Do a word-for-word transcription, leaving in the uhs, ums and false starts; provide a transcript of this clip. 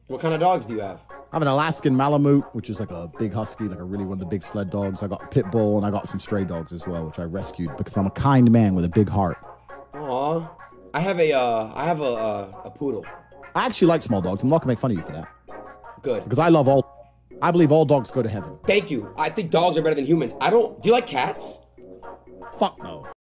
What kind of dogs do you have? I have an Alaskan Malamute, which is like a big husky, like a really one of the big sled dogs. I got a pit bull, and I got some stray dogs as well, which I rescued because I'm a kind man with a big heart. Aw. I have a, uh, I have a, uh, a poodle. I actually like small dogs. I'm not gonna make fun of you for that. Good. Because I love all, I believe all dogs go to heaven. Thank you. I think dogs are better than humans. I don't, do you like cats? Fuck no.